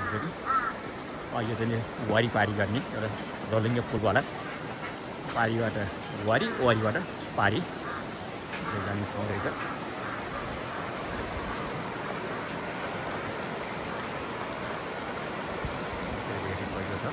यो चाहिँ वारिपारी गर्ने एउटा जलिङ्ग पुलबाट पारीबाट वारी वारीबाट पारी जाने ठाउँ रहेछ। पहिरो छ।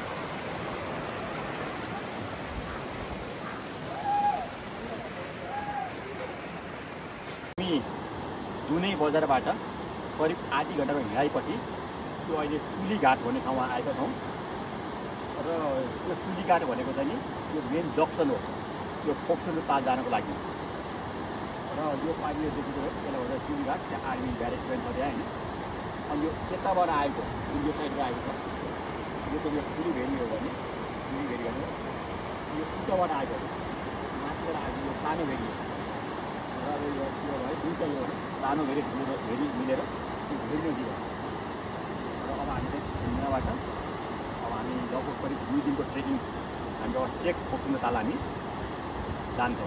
हामी दुनै बजारबाट करिब आधी घन्टाको हिँडाइपछि त्यो अहिले सुली घाट भन्ने ठाउँमा आएका छौँ र यो सुली घाट भनेको चाहिँ नि यो मेन जक्सन हो यो फोक्सुन्डो ताल जानको लागि र यो पानी देखेको हो त्यसले गर्दा सुली घाट त्यहाँ आर्मी ब्यारेज पनि छ त्यहाँ होइन। अनि यो यताबाट आएको यो साइडबाट आएको छ यो चाहिँ यो ठुलो भेरी हो भने ठुलो भेरी गर्ने यो उताबाट आएको माथिबाट आएको यो सानो भेरी र यो भयो दुईवटा यो सानो भेरी ठुलो भेरी मिलेर त्यो भेरी दियो र अब हामी चाहिँ घुम्नबाट अब हामी लगभग करिब 2 दिनको ट्रेकिङ हामी अब सेक फोक्सुन्डो ताल हामी जान्छौँ।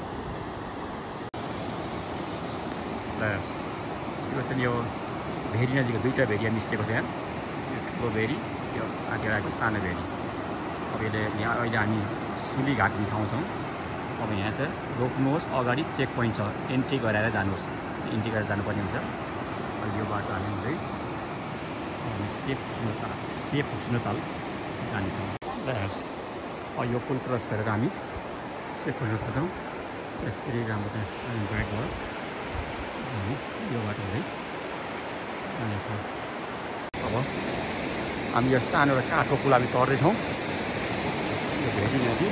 यो चाहिँ यो भेरी नजिक दुईवटा भेरी मिसिएको छ यहाँ यो ठुलो भेरी यो आँटेर आएको सानो भेरी। अब यहाँ अहिले हामी सुली घाट भन्ने ठाउँ छौँ। अब यहाँ चाहिँ रोक्नुहोस् अगाडि चेक पोइन्ट छ एन्ट्री गराएर जानुहोस् एन्ट्री गरेर जानुपर्ने हुन्छ। अनि यो बाटो हामी हुँदै सेफ फोक्सुन्डो ताल जानेछौँ। यो पुल क्रस गरेर हामी सेफ फोक्सुन्डो ताल जाउँ। यसरी राम्रो त्यहाँ ब्याक भयो हामी यो बाटो हुँदै जानेछौँ। अब हामी यो सानो काठको पुल हामी तर्दैछौँ यो भेटी नदी।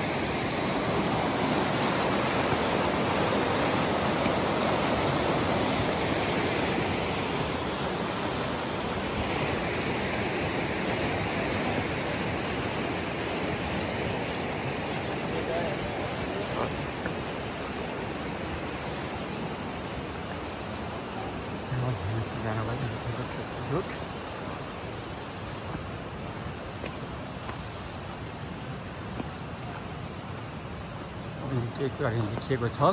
एक कुराहरू लेखिएको छ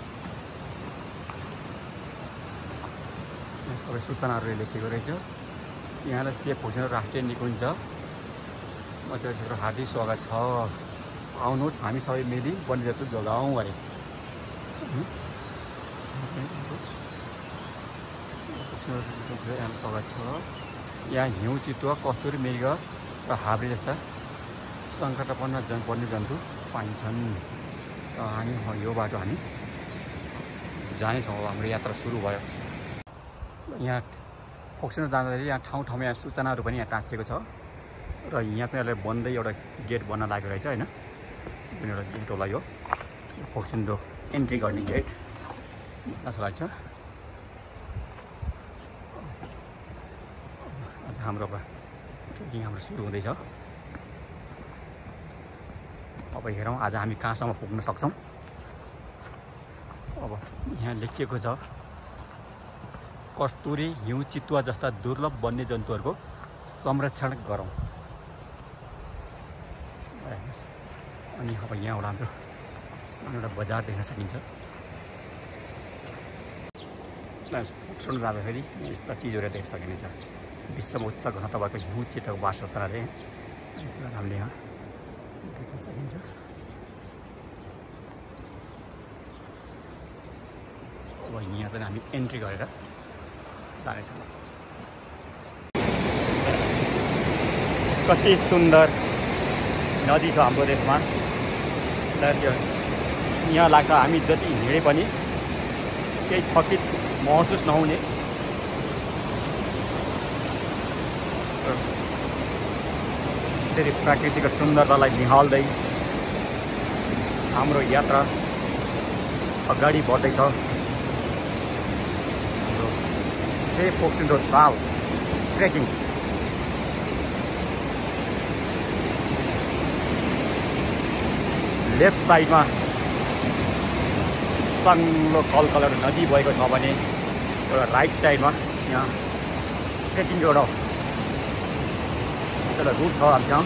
सबै सूचनाहरू लेखेको रहेछ। यहाँलाई सेफ फोक्सुन्डो राष्ट्रिय निकुञ्ज मध्य क्षेत्र हार्दिक स्वागत छ आउनुहोस् हामी सबै मिली वन्यजन्तु जोगाउँ अरे। स्वागत छ। यहाँ हिउँ चितुवा कस्तुरी मृग र हाब्रे जस्ता सङ्कटपूर्ण वन्यजन्तु पाइन्छन्। हामी यो बाटो हामी जानेछौँ। अब हाम्रो यात्रा सुरु भयो। यहाँ फोक्सुन्डो जाँदाखेरि यहाँ ठाउँ ठाउँमा यहाँ सूचनाहरू पनि यहाँ टाँसिएको छ र यहाँ चाहिँ यसलाई बन्दै एउटा गेट बन्न लागेको रहेछ होइन जुन एउटा गेट होला यो फोक्सुन्डो एन्ट्री गर्ने गेट जस्तो लाग्छ। आज हाम्रो ट्रेकिङ हाम्रो सुरु हुँदैछ। अब हेरौँ आज हामी कहाँसम्म पुग्न सक्छौँ। अब यहाँ लेखिएको छ कस्तुरी हिउँ चितुवा जस्ता दुर्लभ वन्यजन्तुहरूको संरक्षण गरौँ। अनि अब यहाँबाट हाम्रो सानो एउटा बजार देख्न सकिन्छ। फोक्सुन्डो जाँदाखेरि यस्ता चिजहरू देख्न सकिनेछ। विश्वमा उच्च घनत्वको हिउँ चितुवाको वासस्थान अरे हामीले यहाँ देख्न सकिन्छ। अब यहाँ चाहिँ हामी एन्ट्री गरेर जानेछौँ। कति सुन्दर नदी छ हाम्रो देशमा। यहाँ लाग्छ हामी जति हिँडे पनि केही थकित महसुस नहुने यसरी प्राकृतिक सुन्दरतालाई निहाल्दै हाम्रो यात्रा अगाडि बढ्दैछ। हाम्रो सेफ फोक्सुन्डो ताल ट्रेकिङ लेफ्ट साइडमा सङ्लो कलकलर नदी भएको छ भने एउटा राइट साइडमा यहाँ ट्रेकिङ एउटा रुट छ हामीसँग।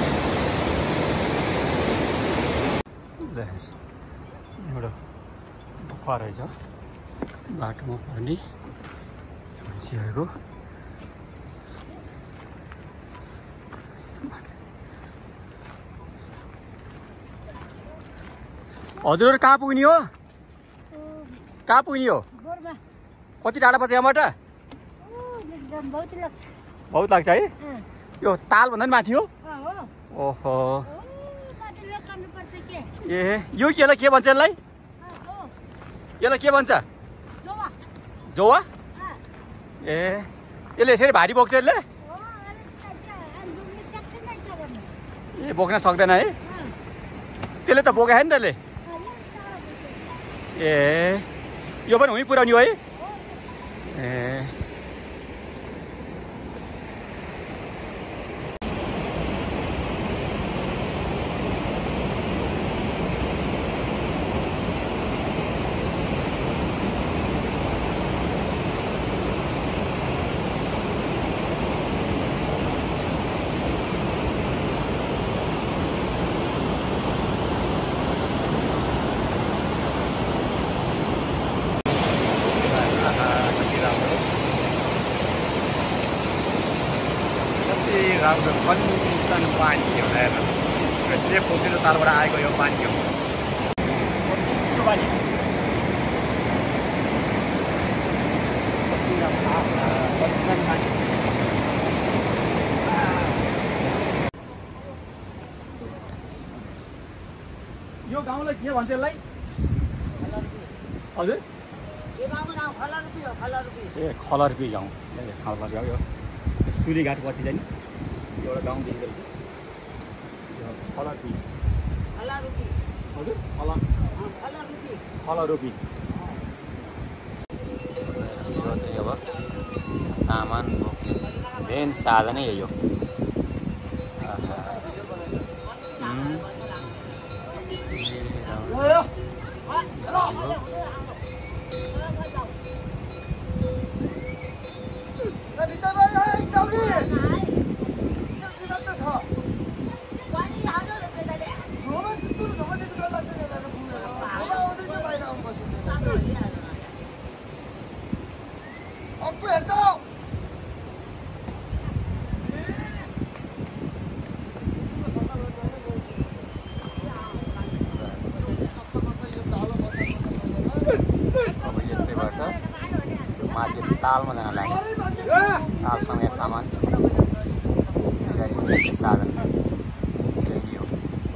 एउटा गुफा रहेछ बाटोमा पर्ने मान्छेहरूको। हजुर कहाँ पुग्ने हो? कहाँ पुग्ने हो? कति टाढा पर्छ यहाँबाट? बहुत लाग्छ है। यो ताल भन्दा नि माथि हो? ओहो ए यो यसलाई के भन्छ? यसलाई के भन्छ? जोवा। ए यसले यसरी भारी बोक्छ यसले? ए बोक्न सक्दैन है? त्यसले त बोकेको नि त्यसले। ए यो पनि उहीँ पुर्याउने हो है? ए राम्रो कन्डिसन पानी हो हेर्नु। यो फोक्सुन्डो तालबाट आएको यो पानी हो। यो गाउँलाई के भन्छ यसलाई? हजुर ए खलरपी गाउँ। यो सुलीघाट पछि चाहिँ एउटा गाउँ देखिँदो रहेछ खलरपी। हजुर खलरपी। अब सामान मेन साधनै यही हो। तालमा जान लाग्यो। तालसँग सामान साधन हो।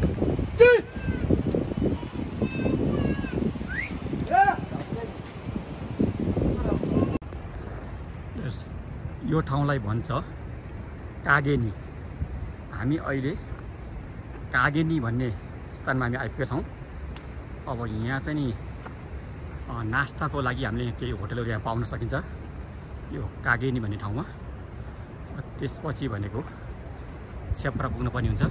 यो ठाउँलाई भन्छ कागेनी। हामी अहिले कागेनी भन्ने स्थानमा हामी आइपुगेका छौँ। अब यहाँ चाहिँ नि नास्ताको लागि हामीले केही होटलहरू यहाँ पाउन सकिन्छ यो कागेनी भन्ने ठाउँमा। त्यसपछि भनेको छेप्रा पुग्नुपर्ने हुन्छ।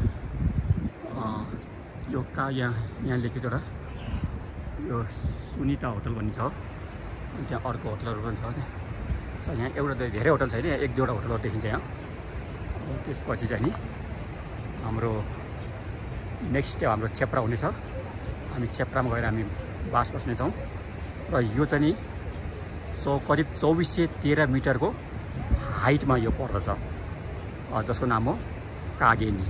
यो यहाँ लेखेको एउटा यो सुनिता होटल भन्ने छ। त्यहाँ अर्को होटलहरू पनि छ। यहाँ एउटा धेरै होटल छैन, यहाँ 1-2 वटा होटलहरू देखिन्छ यहाँ। त्यसपछि चाहिँ नि हाम्रो नेक्स्ट स्टेप हाम्रो छेप्रा हुनेछ। हामी छेप्रामा गएर हामी बास बस्नेछौँ र यो चाहिँ नि करिब 2413 मिटरको हाइटमा यो पर्दछ, जसको नाम हो कागेनी।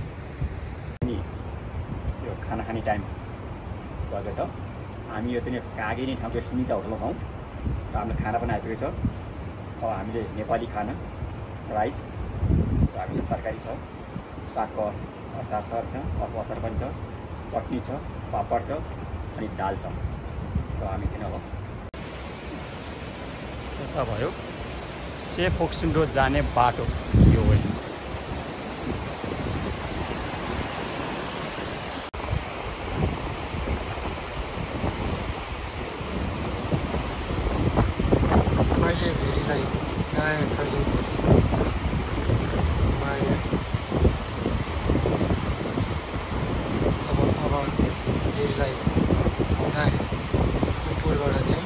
यो खाना खाने टाइम गएको छ। हामी यो चाहिँ कागेनी ठाउँको सुनिता होटलमा छौँ र हाम्रो खाना पनि आइपुगेको छ। अब हामीले नेपाली खाना राइस र हामीले तरकारी छ, सागको अचार छ, अर्को अचार पनि छ, चटनी छ, पापड छ अनि दाल छ। र हामी चाहिँ अब यता भयो से फोक्सुन्डो जाने बाटो यो हो। मैले भेरीलाई गाएँ कहिले माया अब भेरीलाई गाएँ पुलबाट चाहिँ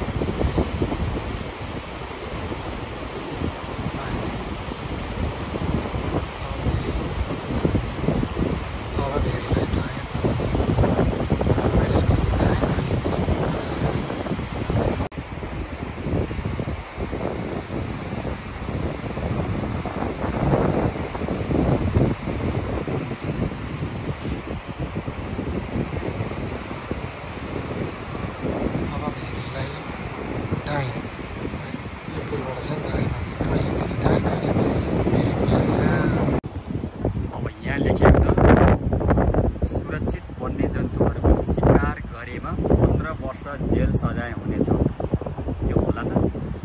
जेल सजाय हुनेछ यो होला त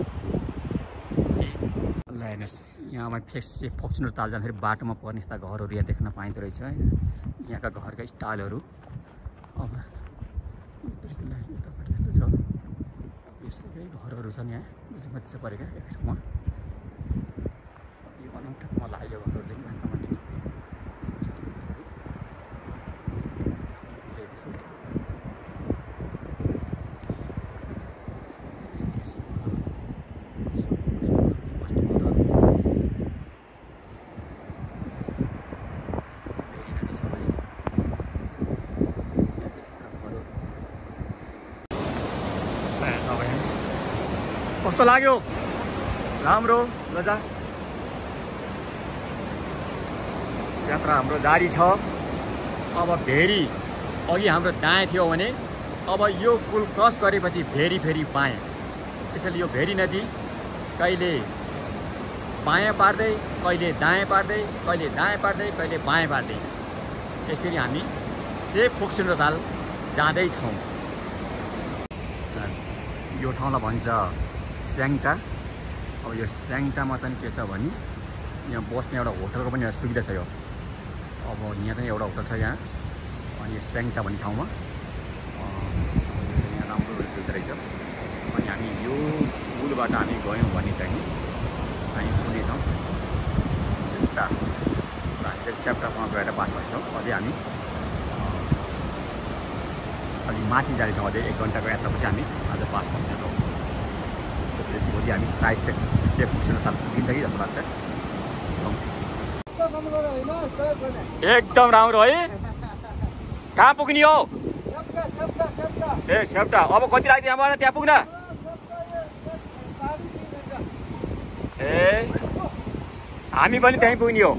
ल हेर्नुहोस् यहाँमा फोक्सुन्डो ताल जाँदाखेरि बाटोमा पर्ने यस्ता घरहरू यहाँ देख्न पाइँदो रहेछ होइन यहाँका घरका स्टाइलहरू अब यतापट्टि यस्तो छ यो सबै घरहरू छन् यहाँ मजा परेका एक ठाउँमा यो अनौठो ठाउँमा लाग्यो घरहरू चाहिँ वास्तवमा कस्तो लाग्यो राम्रो लजा यात्रा हाम्रो जारी छ अब भेरी अघि हाम्रो दायाँ थियो भने अब यो पुल क्रस गरेपछि फेरि बायाँ त्यसैले यो भेरी नदी कहिले बायाँ पार्दै कहिले दायाँ पार्दै कहिले दायाँ पार्दै कहिले बायाँ पार्दै यसरी हामी सेफ फोक्सुन्डो ताल जाँदैछौँ यो ठाउँलाई भन्छ स्याङ्टा अब यो स्याङ्टामा चाहिँ के छ भने यहाँ बस्ने एउटा होटलको पनि एउटा सुविधा छ यो अब यहाँ चाहिँ एउटा होटल छ यहाँ अनि यो स्याङ्टा भन्ने ठाउँमा यहाँ राम्रो सुविधा रहेछ अनि हामी यो पुलबाट हामी गयौँ भने चाहिँ हामी पुग्नेछौँ छेप्का हामी चाहिँ छेप्कामा गएर पास भएछौँ अझै हामी अलि माथि जानेछौँ अझै 1 घन्टाको यात्रापछि हामी आज पास बस्नेछौँ भोलि हामी साइज सेफ फोक्सुन्डो ताल पुगिन्छ कि जस्तो लाग्छ एकदम राम्रो है कहाँ पुग्ने हो ए छेप्टा अब कति लाग्छ यहाँबाट त्यहाँ पुग्न ए हामी पनि त्यहीँ पुग्ने हो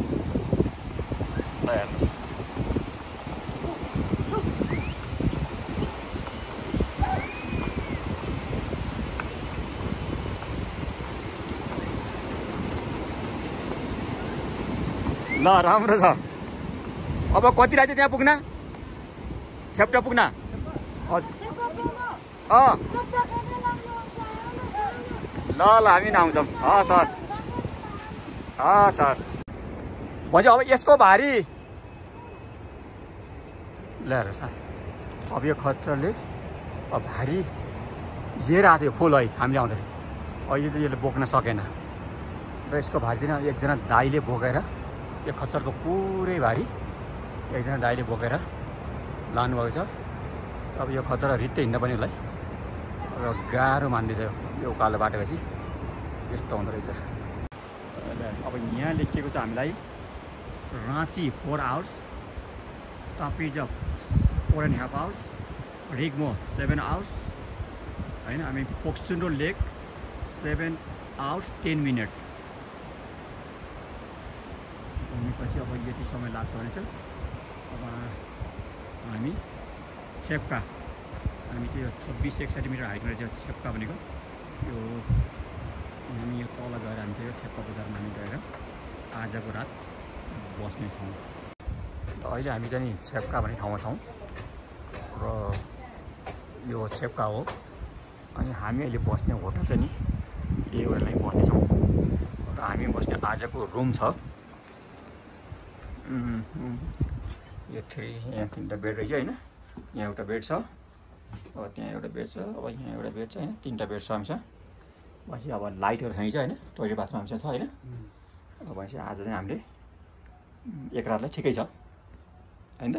ल राम्रो छ अब कति लाग्छ त्यहाँ पुग्न छेप्टा पुग्न ल हामी आउँछौँ हस् हस् हस् हस् भन्छ अब यसको भारी ल हेर सर अब यो खच्चरले अब भारी लिएर आएको थियो फुल है हामीले आउँदाखेरि अहिले चाहिँ यसले बोक्न सकेन र यसको भारी चाहिँ एकजना दाइले बोकेर यो खच्चरको पुरै भारी एकजना दाइले बोकेर लानुभएको छ अब यो खच्चर रित्तै हिँड्न पनि उसलाई र गाह्रो मान्दैछ यो उकालो बाटोपछि यस्तो हुँदो रहेछ अब यहाँ लेखिएको छ हामीलाई राँची 4 आवर्स तापिजप 4.5 आवर्स रिग्मो 7 आवर्स होइन हामी फोक्सुन्डो लेक 7 आवर्स 10 मिनट घुमेपछि अब यति समय लाग्छ भने चाहिँ अब हामी छेप्का हामी चाहिँ यो 26-61 मिटर हाइटमा रहेछ छेप्का भनेको यो हामी यो तल गएर हामी चाहिँ यो छेप्का बजारमा हामी गएर आजको रात बस्नेछौँ अहिले हामी चाहिँ छेप्का भन्ने ठाउँमा छौँ र यो छेप्का हो अनि हामी अहिले बस्ने होटल चाहिँ नि यही होटलमै बस्नेछौँ र हामी बस्ने आजको रुम छ यो 3 यहाँ 3टा बेड रहेछ होइन यहाँ एउटा बेड छ अब त्यहाँ एउटा बेड छ अब यहाँ एउटा बेड छ होइन 3टा बेड छ हामीसँग भनेपछि अब लाइटहरू चाहिँ छ होइन टोइलेट बाथरुम हामीसँग छ होइन अब भनेपछि आज चाहिँ हामीले एक रातलाई ठिकै छ होइन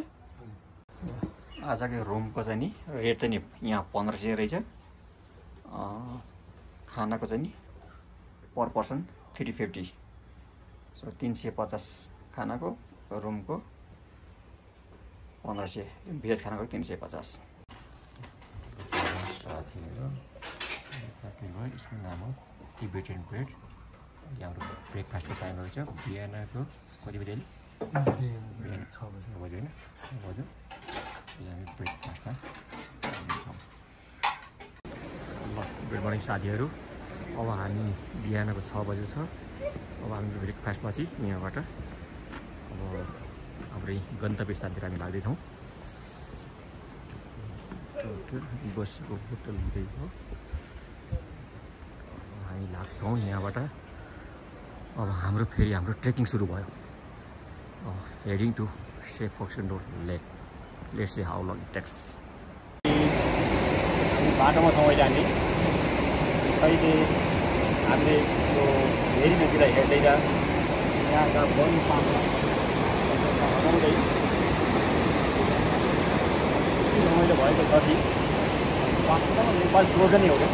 आजको रुमको चाहिँ नि रेट चाहिँ नि यहाँ 1500 रहेछ खानाको चाहिँ नि पर पर्सन 350 सो 350 खानाको रुमको 1500 भेज खानाको 350 यसको नाम हो टिबेटन ब्रेड हाम्रो ब्रेकफास्टको टाइमहरू छ बिहानको कति बजी बिहान 6 बजी होइन 6 बजी हामी ब्रेकफास्टमा ल गुड मर्निङ साथीहरू अब हामी बिहानको 6 बजी छ अब हामी ब्रेकफास्ट पछि यहाँबाट अब हाम्रै गन्तव्य स्थानतिर हामी लाग्दैछौँ होटल बसेको होटल यही हो। हामी लाग्छौँ यहाँबाट। अब हाम्रो फेरि हाम्रो ट्रेकिङ सुरु भयो। Heading to Shey Phoksundo lake. Let's see how long it takes. बाटोमा छौँ अहिले हामी। अहिले हामीले यो भेरी नदीतिर हेर्दै यहाँका वन पाखा हटाउँदै रमाइलो भएको छ कि वास्तवमा नेपाल जोड नै हो क्या।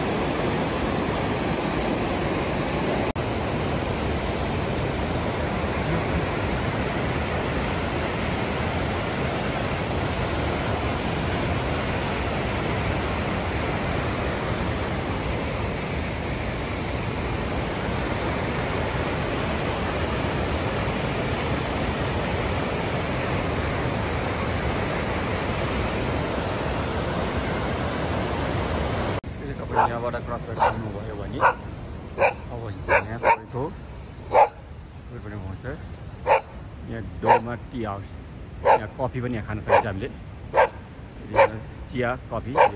यहाँबाट क्रस गरेर आउनुभयो भने अब यहाँ तपाईँको उयो पनि हुन्छ। यहाँ डोमा टी हाउस, यहाँ कफी पनि यहाँ खान सकिन्छ हामीले। चिया कफी यो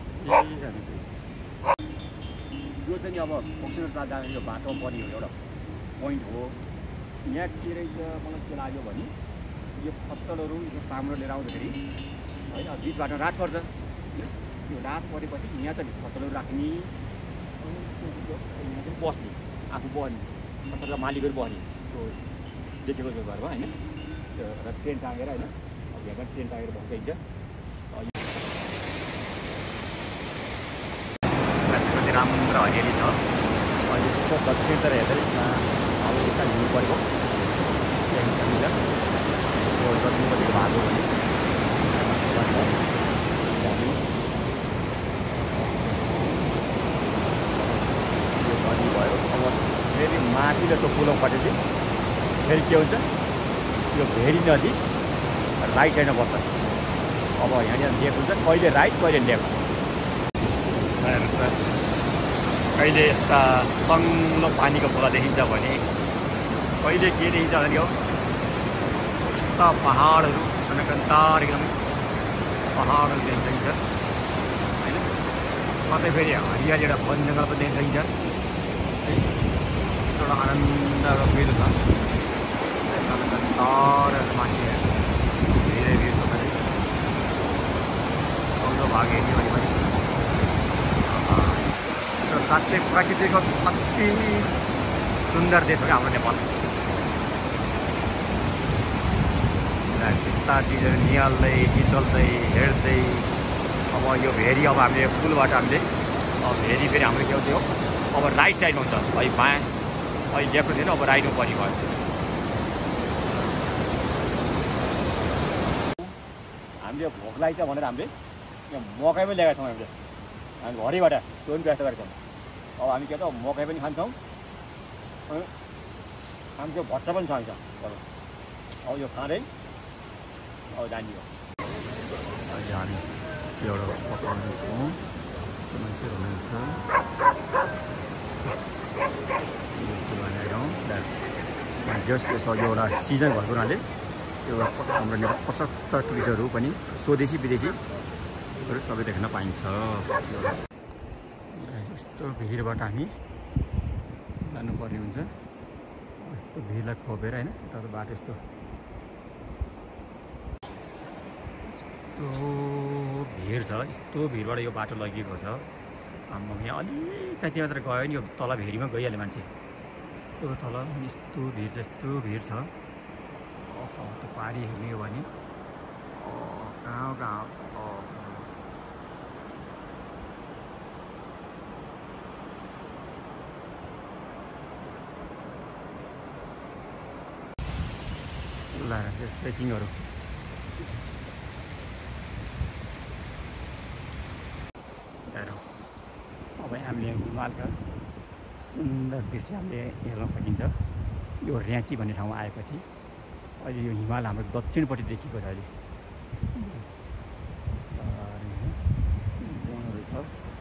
चाहिँ अब फोक्सुन्डो जाने यो बाटोमा पर्ने हो एउटा पोइन्ट हो। यहाँ के रहेछ मलाई के लाग्यो भने यो पत्तलहरू यो साम्रो लिएर आउँदाखेरि होइन बिच बाटो रात पर्छ। त्यो रात परेपछि यहाँ चाहिँ पत्तलहरू राख्ने यहाँ चाहिँ बस्ने आफू बस्ने पत्तलका मालिकहरू बस्ने त्यो देखेको छु घरमा होइन। त्यो ट्रेन टाँगेर होइन अब यहाँ पनि ट्रेन टाँगेर बस्दैछ। कति राम्रो हरियाली छ। अहिले त्यसको दक्षिणतिर हेर्दै अब यता हिँड्नु परेको ट्रेन सकिन्छ। त्यो दक्षिणपट्टि भाग हो भने भयो। अब फेरि माथिल्लो त्यो पुलौपट्टि चाहिँ फेरि के हुन्छ यो भेरी नदी राइट साइडमा बस्छ। अब यहाँनिर लेक हुन्छ, कहिले राइट कहिले लेफ्ट। हेर्नुहोस् त कहिले यस्ता तङ्लो पानीको खोला देखिन्छ भने कहिले के देखिन्छ भने हो यस्ता पहाडहरू अनकन्तार एकदम पहाडहरू देखिन्छ होइन। कतै फेरि हरियाली एउटा वन जङ्गल पनि देखिन सकिन्छ। एउटा आनन्दको फिल छ। माथि धेरै भिड छ भने आउँदो भाग हेर्ने भने पनि साँच्चै प्रकृतिको अति सुन्दर देश हो क्या हाम्रो नेपाल। त्यस्ता चिजहरू निहाल्दै चिचल्दै हेर्दै अब यो भेरी अब हामीले पुलबाट हामीले अब भेरी फेरि हाम्रो के हो अब राइट साइडमा हुन्छ। अहिले बायाँ अहिले लेफ्ट थिएन अब राइटमा पर्ने भयो। हामीले भोक लाग्छ भनेर हामीले यहाँ मकै पनि ल्याएका छौँ। हामीले हामी घरैबाट त्यो पनि व्यवस्था गरेका छौँ। अब हामी के छ मकै पनि खान्छौँ। हामी त्यो भट्टा पनि छ अब यो खाँदै अब जाने हो। अहिले हामी एउटा पकाउनेछौँ। मान्छेहरू हुनुहुन्छ जस्ट यसो यो एउटा सिजन भएको हुनाले एउटा हाम्रो नेपाल प्रशस्त टुरिस्टहरू पनि स्वदेशी विदेशीहरू सबै देख्न पाइन्छ। यस्तो भिडबाट हामी जानुपर्ने हुन्छ। यस्तो भिडलाई खोपेर होइन यता बाटो यस्तो भिड छ। यस्तो भिडबाट यो बाटो लगिएको छ। यहाँ अलिकति मात्र गयो नि यो तल भेरीमा गइहाल्यो मान्छे। यस्तो तल यस्तो भिड छ यस्तो भिड छ। त्यो पारी हेर्ने हो भने कहाँ कहाँ ट्रेकिङहरू अब हामीले हिमालका सुन्दर दृश्य हामीले हेर्न सकिन्छ। यो र्याची भन्ने ठाउँमा आएपछि अहिले यो हिमाल हाम्रो दक्षिणपट्टि देखिएको छ। अहिले वनहरू छ।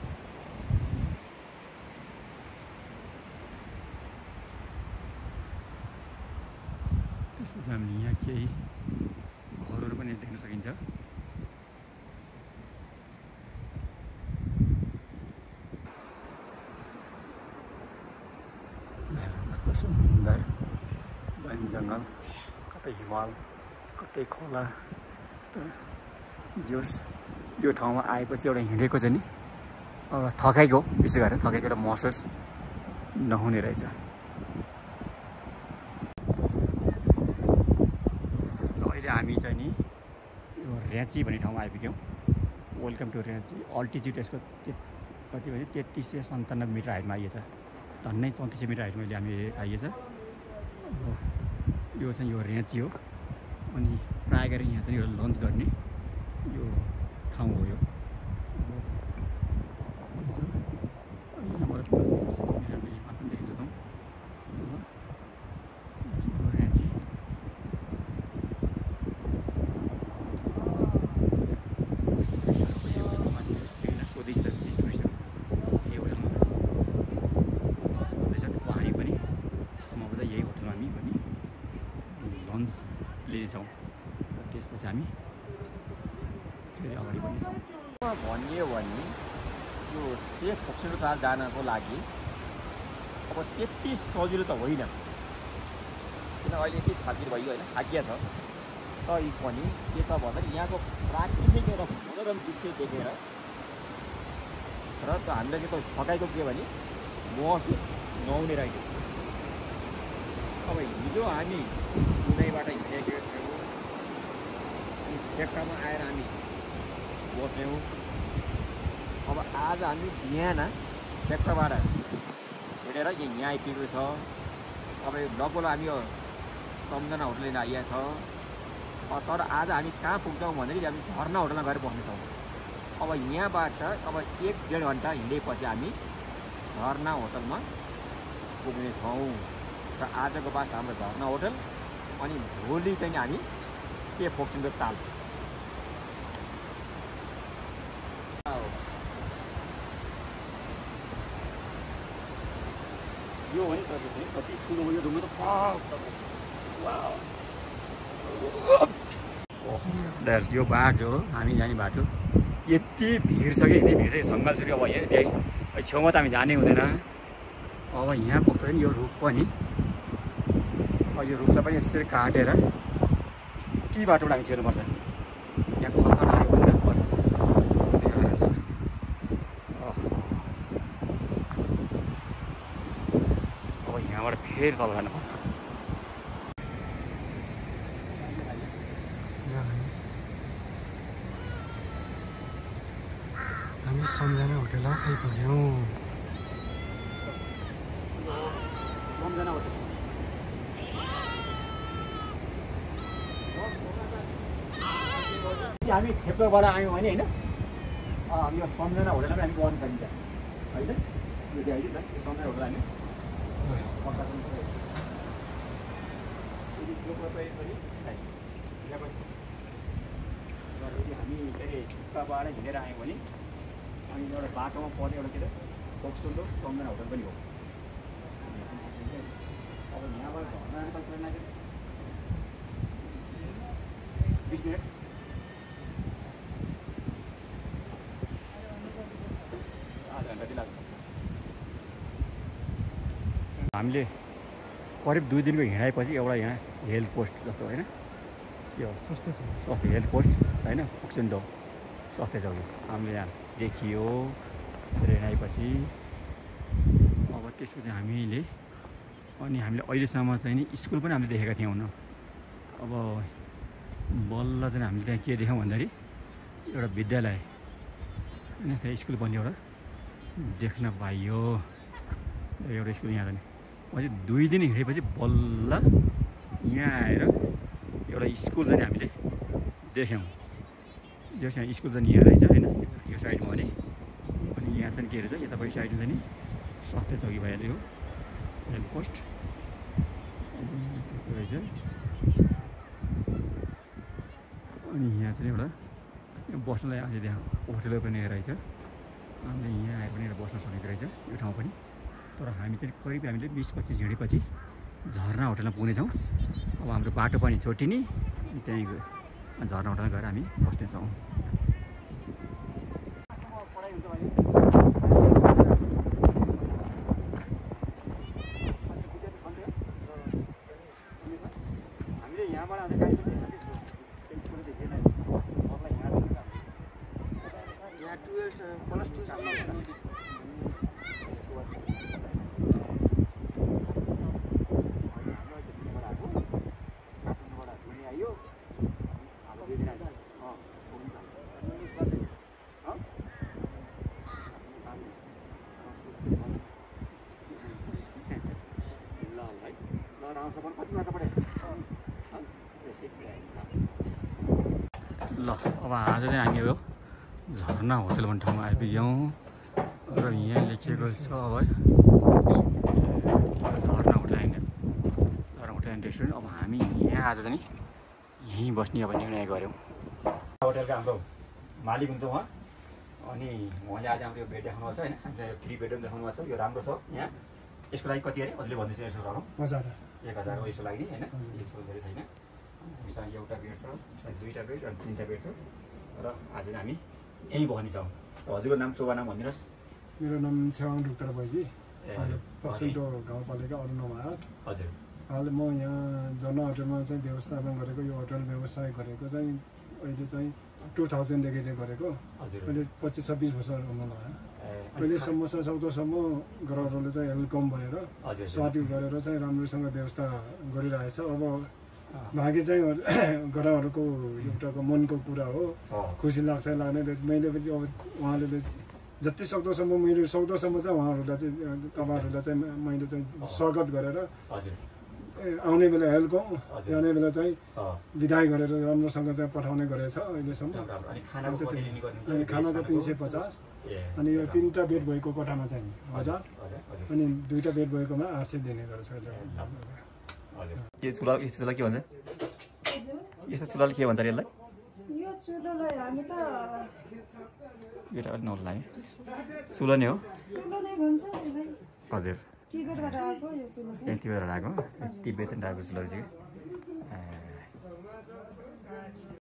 त्यसपछि हामीले यहाँ केही घरहरू पनि देख्न सकिन्छ। कस्तो सुन्दर वन जङ्गल, कतै हिमाल, कतै खोला। यो ठाउँमा आएपछि एउटा हिँडेको चाहिँ नि एउटा थकाइको, विशेष गरेर थकाइको एउटा महसुस नहुने रहेछ। अहिले हामी चाहिँ नि यो र्याची भन्ने ठाउँमा आइपुग्यौँ। Welcome to र्याची। अल्टिच्युड यसको कति भने 3397 मिटर हाइटमा आइएछ। झन्डै 3400 मिटर हाइटमा हामी आइएछ। यो चाहिँ यो र्याची हो। अनि प्रायः गरी यहाँ चाहिँ यो लन्च गर्ने यो ठाउँ हो। यो लिनेछौँ। त्यसपछि हामी फेरि अगाडि बढ्नेछौँ। भनियो भने यो सेफ फोक्सुन्डो पार्क जानको लागि अब त्यति सजिलो त होइन, किन अहिले यति थाकिर भयो होइन, थाकिया छ। तै पनि के छ भन्दाखेरि यहाँको प्राकृतिक एउटा मनोरम दृश्य देखेर र त हामीलाई चाहिँ थकाइको के भने महसुस नहुने रहेछ। अब हिजो हामी दुनाईबाट हिँडेको थियौँ, अनि छेप्कामा आएर हामी बस्यौँ। अब आज हामी बिहान छेप्काबाट हिँडेर यहाँ आइपुगेको छ। अब लगभग हामी यो सम्झना होटल लिन आइएको छ। तर आज हामी कहाँ पुग्छौँ भन्दाखेरि हामी झरना होटलमा गएर बस्नेछौँ। अब यहाँबाट अब 1-1.5 घन्टा हिँडेपछि हामी झरना होटलमा पुग्नेछौँ। र आजको बास हाम्रो झरना होटल, अनि भोलि चाहिँ हामी सेफ फोक्सुन्डो ताल। यो हो नि तपाईँ कति ठुलो हो यो ढुङ्गा त। यो बाटो हामी जाने बाटो यति भिड छ कि यति भिड छ। जङ्गल छ कि अब यहाँ छेउमा त हामी जानै हुँदैन। अब यहाँ कस्तो नि यो रुख पनि, यो रुखलाई पनि यसरी काटेर ती बाटोबाट हामी छिर्नुपर्छ। यहाँ खतरा आयो भने छ। अब यहाँबाट फेरि तल जानुपर्छ। हामी सम्झना होटल आइपुग्यौँ। सम्झना होटल हामी छेप्काबाट आयौँ भने होइन, यो सम्झना होटलमा हामी बस्न सकिन्छ होइन। यो चाहिँ होइन सम्झना होटल हामी हामी के अरे छेप्काबाट हिँडेर आयौँ भने अनि एउटा बाटोमा पर्ने एउटा के अरे फोक्सुन्डो सम्झना होटल पनि हो। अब यहाँबाट झर्ना कसरी लाग्यो 20 मिनट। हामीले करिब 2 दिनको हिँडाएपछि एउटा यहाँ हेल्थ पोस्ट जस्तो होइन, यो स्वास्थ्य हेल्थ पोस्ट होइन, फोक्सुन्डो स्वास्थ्य चौकी हामीले यहाँ देखियो। हिँडाएपछि अब त्यसपछि हामीले अहिलेसम्म चाहिँ नि स्कुल पनि हामीले देखेका थियौँ न। अब बल्ल चाहिँ हामीले त्यहाँ के देख्यौँ भन्दाखेरि एउटा विद्यालय होइन, त्यहाँ स्कुल पनि एउटा देख्न पाइयो। एउटा स्कुल यहाँ चाहिँ अझै 2 दिन हिँडेपछि बल्ल यहाँ आएर एउटा स्कुल चाहिँ हामीले देख्यौँ। जो चाहिँ स्कुल चाहिँ यहाँ रहेछ होइन, यो साइडमा भने। अनि यहाँ चाहिँ के रहेछ यतापट्टि साइडमा चाहिँ नि स्वास्थ्य चौकी भइहाल्यो, हेल्थ पोस्ट रहेछ। अनि यहाँ चाहिँ एउटा बस्नुलाई अझै त्यहाँ होटल पनि रहेछ। हामीले यहाँ आएर पनि बस्न सकेको रहेछ यो ठाउँ पनि। तर हामी चाहिँ करिब हामीले 20-25 हिँडेपछि झरना होटलमा पुग्नेछौँ। अब हाम्रो बाटो पनि छोटिने, त्यहीँ झरना होटलमा गएर हामी बस्नेछौँ। 12+2 सम्म ल अब आज चाहिँ हामी यो झरना होटल भन्ने ठाउँमा आइपुग्यौँ र यहाँ लेखिएको छ अब झरना होटल एन्ड रेस्टुरेन्ट। अब हामी यहाँ आज चाहिँ यहीँ बस्ने अब निर्णय गऱ्यौँ। होटलको हाम्रो मालिक हुन्छ उहाँ, अनि उहाँले आज हाम्रो यो बेड देखाउनु भएको छ होइन, हामीलाई 3 बेडरुम देखाउनु भएको छ। यो राम्रो छ। यहाँ यसको लागि कति अरे हजुरले भन्दैछ यसो रकम 1000 हो यसको लागि होइन, यसो धेरै छैन। हामीसँग एउटा बेड छ, 2टा बेड अनि 3टा बेड छ र आज चाहिँ हामी यहीँ बस्नेछौँ। हजुरको नाम शुभ नाम भनिदिनुहोस्। मेरो नाम छेवाङ डुक्टर भाइजी, हजुर फक्सुन्डो गाउँपालिका अरु 9 हजुर। अहिले म यहाँ झर्ना होटलमा चाहिँ व्यवस्थापन गरेको, यो होटल व्यवसाय गरेको चाहिँ अहिले चाहिँ 2000देखि चाहिँ गरेको। अहिले 25-26 वर्ष हुन लाग्यो। अहिलेसम्म 14सम्म ग्राहकहरूले चाहिँ वेलकम भएर स्वागत गरेर चाहिँ राम्रोसँग व्यवस्था गरिरहेछ। अब भाग्य चाहिँ ग्राहकहरूको एउटाको मनको कुरा हो, खुसी लाग्छ लाग्ने। मैले पनि अब उहाँले जति सक्दोसम्म मैले सक्दोसम्म चाहिँ उहाँहरूलाई चाहिँ तपाईँहरूलाई चाहिँ मैले चाहिँ स्वागत गरेर आउने बेला वेलकम, जाने बेला चाहिँ विदाई गरेर राम्रोसँग चाहिँ पठाउने गरेछ अहिलेसम्म। खानाको 350 अनि यो 3टा बेड भएको कोठामा चाहिँ 1000 अनि 2टा बेड भएकोमा 800 दिने गरेछ। यो चुला के भन्छ? यस्तो चुलाले के भन्छ यसलाई? यो चुलोलाई हामी त यो त अलि नौलो लाग्यो। चुलो नै हो? चुलो नै भन्छ यसलाई। हजुर। तिब्बतबाट आएको यो चुलो चाहिँ। तिब्बतबाट आएको? तिब्बतबाट आएको चुलो चाहिँ